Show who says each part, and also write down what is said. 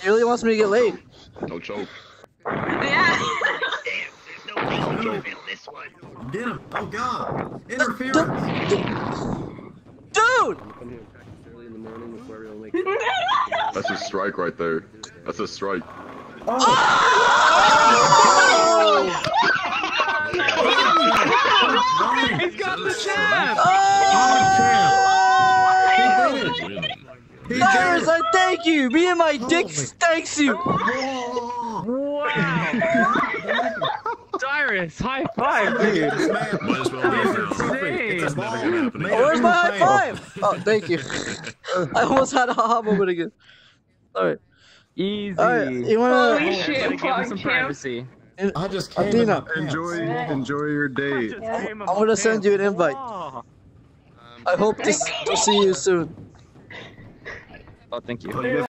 Speaker 1: He really wants me to get laid.
Speaker 2: No choke.
Speaker 3: Yeah.
Speaker 2: No choke in this one.
Speaker 4: Get him! Oh God! Interference!
Speaker 1: Dude!
Speaker 2: That's a strike right there. That's a strike.
Speaker 1: Oh!
Speaker 5: He's got the jab!
Speaker 1: Cyrus, I thank you! Me and my dick thanks you!
Speaker 5: Wow! Cyrus, high five, dude!
Speaker 4: Might as well leave now. It's never gonna happen again.
Speaker 1: Where's my high five? Oh, thank you. I almost had a haha moment again. Alright.
Speaker 5: Easy.
Speaker 1: Alright, you wanna...
Speaker 3: Holy shit,
Speaker 5: Give him some privacy.
Speaker 4: I just came
Speaker 1: Athena.
Speaker 6: Enjoy your date.
Speaker 1: I'm gonna send you an invite. I hope to see you soon.
Speaker 5: Oh, thank you.